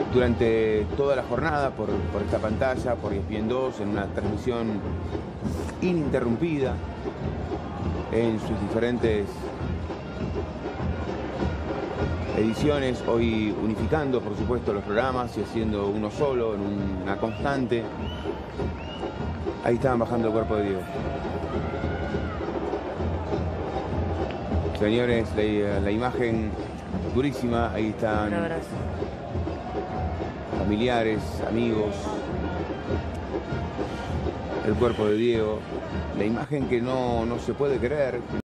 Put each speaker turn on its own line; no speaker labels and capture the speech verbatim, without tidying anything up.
durante toda la jornada por, por esta pantalla, por E S P N dos, en una transmisión ininterrumpida en sus diferentes ediciones, hoy unificando por supuesto los programas y haciendo uno solo en una constante. Ahí estaban bajando el cuerpo de Diego. Señores, la, la imagen durísima, ahí están familiares, amigos, el cuerpo de Diego, la imagen que no, no se puede creer.